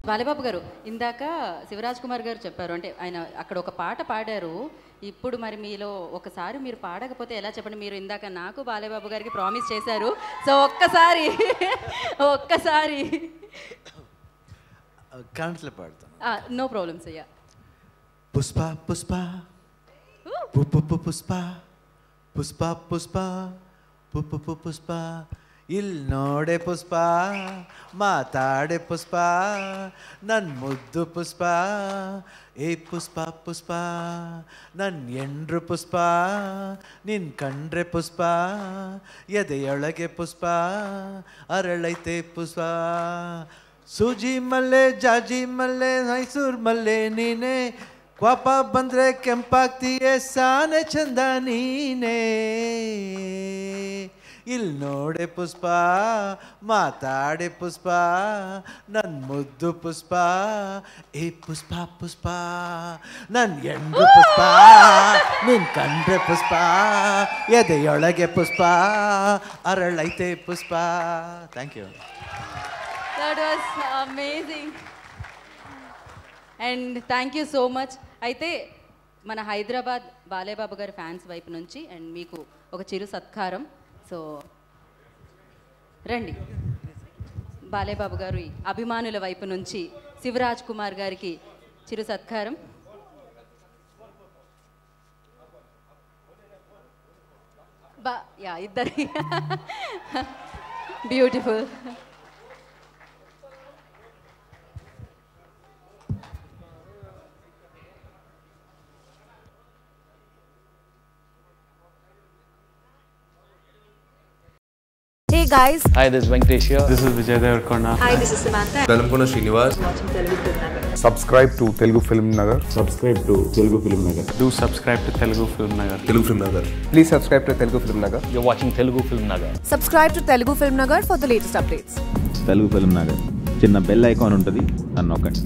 బాలబాబు గారు ఇందాక శివరాజ్ కుమార్ గారు చెప్పారు అంటే ఆయన అక్కడ ఒక పాట పాడారు ఇప్పుడు మరి మీలో ఒకసారి మీరు పాడకపోతే ఎలా చెప్పండి మీరు ఇందాక నాకు బాలబాబు గారికి ప్రామిస్ చేశారు సో ఒక్కసారి కాన్స్లో పాడతాను నో ప్రాబ్లమ్స్ అయ్యా పుష్ప పుష్ప పుష్ప పుష్ప పుష్ప పుష్ప ಇಲ್ನೋಡೆ ಪುಷ್ಪ ಮಾತಾಡೆ ಪುಷ್ಪ ನನ್ನ ಮುದ್ದು ಪುಷ್ಪ ಏ ಪುಷ್ಪ ಪುಷ್ಪ ನನ್ನ ಎಂಡ್ರು ಪುಷ್ಪ ನಿನ್ ಕಂಡ್ರೆ ಪುಷ್ಪ ಎದೆಯೊಳಗೆ ಪುಷ್ಪ ಅರಳೈತೆ ಪುಷ್ಪ ಸೂಜಿ ಮಲ್ಲೆ ಜಾಜಿ ಮಲ್ಲೆ ಮೈಸೂರು ಮಲ್ಲೆ ನೀನೆ ಕೋಪ ಬಂದ್ರೆ ಕೆಂಪಾಗ್ತೀಯೇ ಸಾನೆ ಚಂದ ನೀನೇ ಇಲ್ಲಿ ನೋಡೆ ಪುಷ್ಪ ಮಾತಾಡೆ ಪುಷ್ಪ ನನ್ನ ಮುದ್ದು ಪುಷ್ಪ ಏ ಪುಷ್ಪ ಪುಷ್ಪ ನನ್ನ ಎಂಡು ಪುಷ್ಪ ನಿನ್ ಕಂಡ್ರೆ ಪುಷ್ಪ ಎದೆಯೊಳಗೆ ಪುಷ್ಪ ಅರಳೈತೆ Pushpa thank you That was amazing. And thank you so much. అయితే మన హైదరాబాద్ బాలేబాబు గారి ఫ్యాన్స్ వైపు నుంచి అండ్ మీకు ఒక చిరు సత్కారం సో రండి బాలేబాబు గారి అభిమానుల వైపు నుంచి శివరాజ్ కుమార్ గారికి చిరు సత్కారం ఇద్దరి beautiful Hey guys. Hi, this is Venkatesh here. This is Vedha Telugu. Hi, this is Samantha. Velamkona Srinivas. Watching Telugu FilmNagar. Subscribe to Telugu FilmNagar. Subscribe to Telugu FilmNagar. Do subscribe to Telugu FilmNagar. Telugu FilmNagar. Please subscribe to Telugu FilmNagar. You're watching Telugu FilmNagar. Subscribe to Telugu FilmNagar for the latest updates. Telugu film Nagar చిన్న bell icon ఉంటుంది అన్నొక్కండి